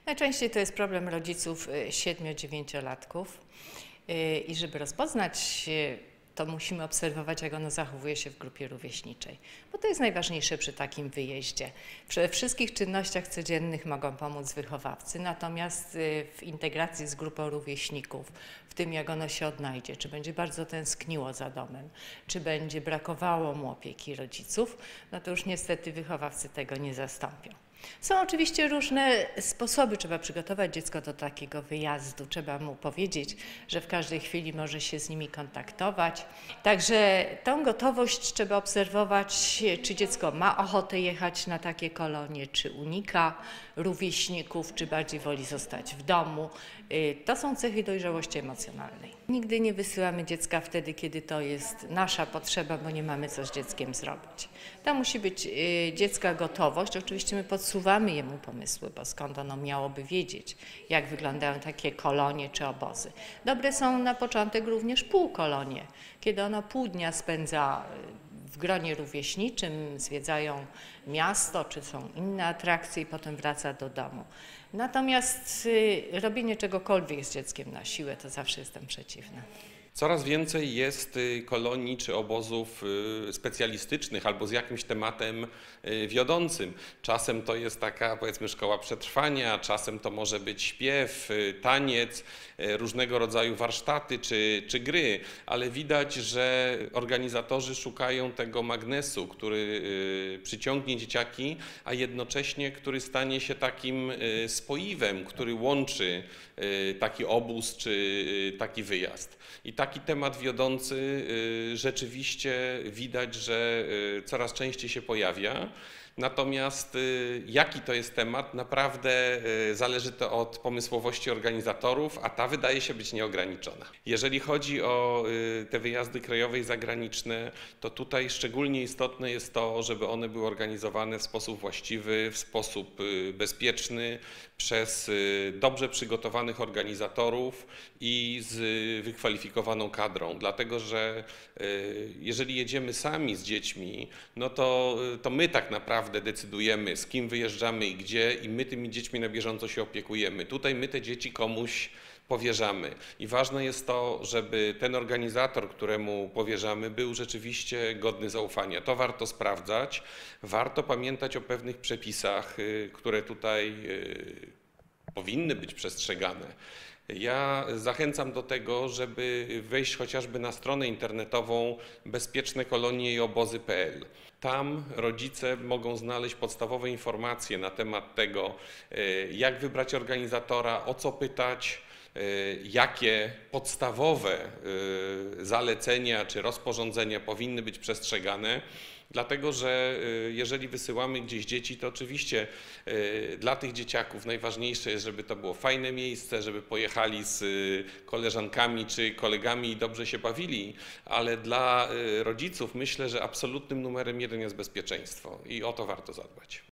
Najczęściej to jest problem rodziców 7-9-latków i żeby rozpoznać to musimy obserwować, jak ono zachowuje się w grupie rówieśniczej, bo to jest najważniejsze przy takim wyjeździe. Przy wszystkich czynnościach codziennych mogą pomóc wychowawcy, natomiast w integracji z grupą rówieśników, w tym jak ono się odnajdzie, czy będzie bardzo tęskniło za domem, czy będzie brakowało mu opieki rodziców, no to już niestety wychowawcy tego nie zastąpią. Są oczywiście różne sposoby, trzeba przygotować dziecko do takiego wyjazdu, trzeba mu powiedzieć, że w każdej chwili może się z nimi kontaktować. Także tą gotowość trzeba obserwować, czy dziecko ma ochotę jechać na takie kolonie, czy unika rówieśników, czy bardziej woli zostać w domu. To są cechy dojrzałości emocjonalnej. Nigdy nie wysyłamy dziecka wtedy, kiedy to jest nasza potrzeba, bo nie mamy co z dzieckiem zrobić. To musi być dziecka gotowość. Oczywiście my podsuwamy jemu pomysły, bo skąd ono miałoby wiedzieć, jak wyglądają takie kolonie czy obozy. Dobre są na początek również półkolonie, kiedy ono pół dnia spędza w gronie rówieśniczym, zwiedzają miasto, czy są inne atrakcje i potem wraca do domu. Natomiast robienie czegokolwiek z dzieckiem na siłę, to zawsze jestem przeciwna. Coraz więcej jest kolonii czy obozów specjalistycznych albo z jakimś tematem wiodącym. Czasem to jest taka, powiedzmy, szkoła przetrwania, czasem to może być śpiew, taniec, różnego rodzaju warsztaty czy gry, ale widać, że organizatorzy szukają tego magnesu, który przyciągnie dzieciaki, a jednocześnie który stanie się takim spoiwem, który łączy taki obóz czy taki wyjazd. I taki temat wiodący rzeczywiście widać, że coraz częściej się pojawia. Natomiast jaki to jest temat, naprawdę zależy to od pomysłowości organizatorów, a ta wydaje się być nieograniczona. Jeżeli chodzi o te wyjazdy krajowe i zagraniczne, to tutaj szczególnie istotne jest to, żeby one były organizowane w sposób właściwy, w sposób bezpieczny, przez dobrze przygotowanych organizatorów i z wykwalifikowaną kadrą. Dlatego, że jeżeli jedziemy sami z dziećmi, no to my tak naprawdę decydujemy, z kim wyjeżdżamy i gdzie, i my tymi dziećmi na bieżąco się opiekujemy. Tutaj my te dzieci komuś powierzamy. I ważne jest to, żeby ten organizator, któremu powierzamy, był rzeczywiście godny zaufania. To warto sprawdzać. Warto pamiętać o pewnych przepisach, które tutaj powinny być przestrzegane. Ja zachęcam do tego, żeby wejść chociażby na stronę internetową bezpiecznekolonieioobozy.pl. Tam rodzice mogą znaleźć podstawowe informacje na temat tego, jak wybrać organizatora, o co pytać, jakie podstawowe zalecenia czy rozporządzenia powinny być przestrzegane. Dlatego, że jeżeli wysyłamy gdzieś dzieci, to oczywiście dla tych dzieciaków najważniejsze jest, żeby to było fajne miejsce, żeby pojechali z koleżankami czy kolegami i dobrze się bawili, ale dla rodziców myślę, że absolutnym numerem jeden jest bezpieczeństwo i o to warto zadbać.